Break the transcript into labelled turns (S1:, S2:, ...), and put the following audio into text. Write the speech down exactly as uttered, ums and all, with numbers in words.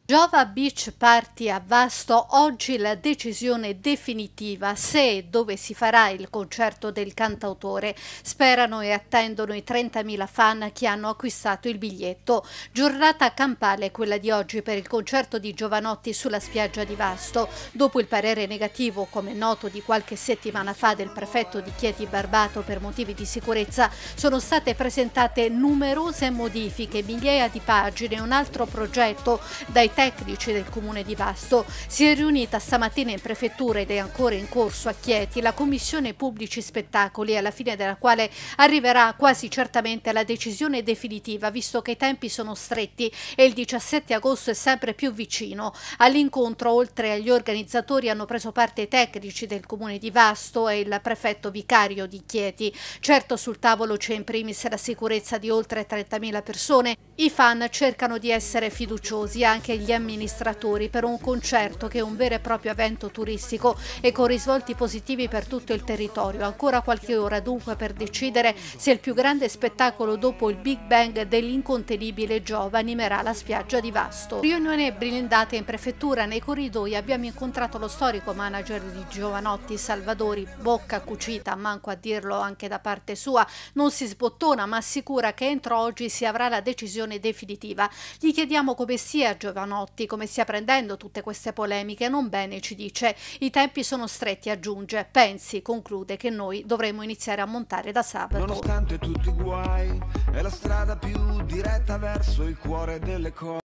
S1: Giova Beach Party a Vasto, oggi la decisione definitiva se e dove si farà il concerto del cantautore. Sperano e attendono i trentamila fan che hanno acquistato il biglietto. Giornata campale quella di oggi per il concerto di Jovanotti sulla spiaggia di Vasto. Dopo il parere negativo, come noto, di qualche settimana fa del prefetto di Chieti Barbato per motivi di sicurezza, sono state presentate numerose modifiche, migliaia di pagine e un altro progetto dai tecnici del comune di Vasto. Si è riunita stamattina in prefettura ed è ancora in corso a Chieti la commissione pubblici spettacoli, alla fine della quale arriverà quasi certamente la decisione definitiva, visto che i tempi sono stretti e il diciassette agosto è sempre più vicino. All'incontro, oltre agli organizzatori, hanno preso parte i tecnici del comune di Vasto e il prefetto vicario di Chieti. Certo, sul tavolo c'è in primis la sicurezza di oltre trentamila persone. I fan cercano di essere fiduciosi, anche gli amministratori, per un concerto che è un vero e proprio evento turistico e con risvolti positivi per tutto il territorio. Ancora qualche ora dunque per decidere se il più grande spettacolo dopo il Big Bang dell'incontenibile Giova animerà la spiaggia di Vasto. Riunione blindata in prefettura. Nei corridoi abbiamo incontrato lo storico manager di Jovanotti, Salvadori, bocca cucita, manco a dirlo anche da parte sua. Non si sbottona ma assicura che entro oggi si avrà la decisione definitiva. Gli chiediamo come sia Jovanotti, come stia prendendo tutte queste polemiche. Non bene, ci dice. I tempi sono stretti, aggiunge. Pensi, conclude, che noi dovremmo iniziare a montare da sabato.
S2: Nonostante tutti i guai, è la strada più diretta verso il cuore delle cose.